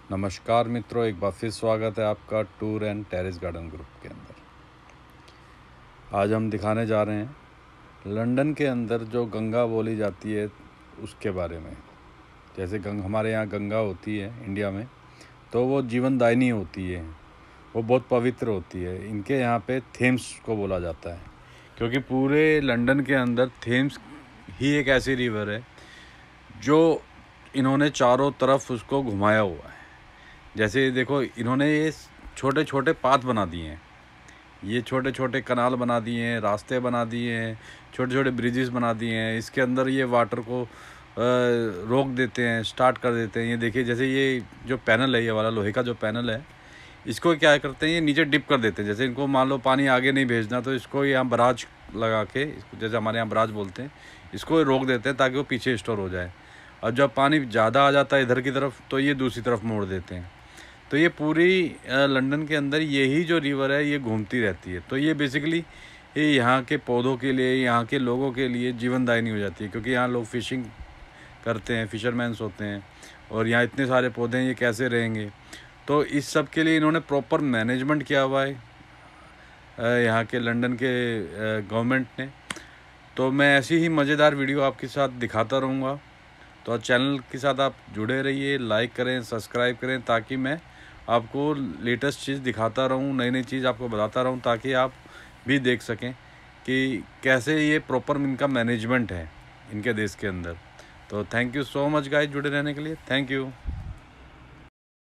नमस्कार मित्रों, एक बार फिर स्वागत है आपका tour and terrace garden group के अंदर। आज हम दिखाने जा रहे हैं लंदन के अंदर जो गंगा बोली जाती है उसके बारे में। जैसे हमारे यहाँ गंगा होती है इंडिया में, तो वो जीवनदायिनी होती है, वो बहुत पवित्र होती है। इनके यहाँ पे थेम्स को बोला जाता है, क्योंकि पूरे लंदन के अंदर थेम्स ही एक ऐसी रिवर है जो इन्होंने चारों तरफ उसको घुमाया हुआ है। जैसे देखो, इन्होंने ये छोटे छोटे पाथ बना दिए हैं, ये छोटे छोटे कनाल बना दिए हैं, रास्ते बना दिए हैं, छोटे छोटे ब्रिजेस बना दिए हैं। इसके अंदर ये वाटर को रोक देते हैं, स्टार्ट कर देते हैं। ये देखिए, जैसे ये जो पैनल है, ये वाला लोहे का जो पैनल है, इसको क्या करते हैं, ये नीचे डिप कर देते हैं। जैसे इनको मान लो पानी आगे नहीं भेजना, तो इसको यहाँ बराज लगा के, इसको जैसे हमारे यहाँ बराज बोलते हैं, इसको रोक देते हैं ताकि वो पीछे स्टोर हो जाए। और जब पानी ज़्यादा आ जाता है इधर की तरफ, तो ये दूसरी तरफ मोड़ देते हैं। तो ये पूरी लंदन के अंदर यही जो रिवर है ये घूमती रहती है। तो ये बेसिकली ये यहाँ के पौधों के लिए, यहाँ के लोगों के लिए जीवनदायिनी हो जाती है, क्योंकि यहाँ लोग फिशिंग करते हैं, फिशरमैन्स होते हैं, और यहाँ इतने सारे पौधे हैं, ये कैसे रहेंगे। तो इस सब के लिए इन्होंने प्रॉपर मैनेजमेंट किया हुआ है यहाँ के लंदन के गवर्नमेंट ने। तो मैं ऐसी ही मज़ेदार वीडियो आपके साथ दिखाता रहूँगा। तो चैनल के साथ आप जुड़े रहिए, लाइक करें, सब्सक्राइब करें, ताकि मैं आपको लेटेस्ट चीज़ दिखाता रहूं, नई नई चीज़ आपको बताता रहूं, ताकि आप भी देख सकें कि कैसे ये प्रॉपर इनका मैनेजमेंट है इनके देश के अंदर। तो thank you so much guys, जुड़े रहने के लिए। Thank you.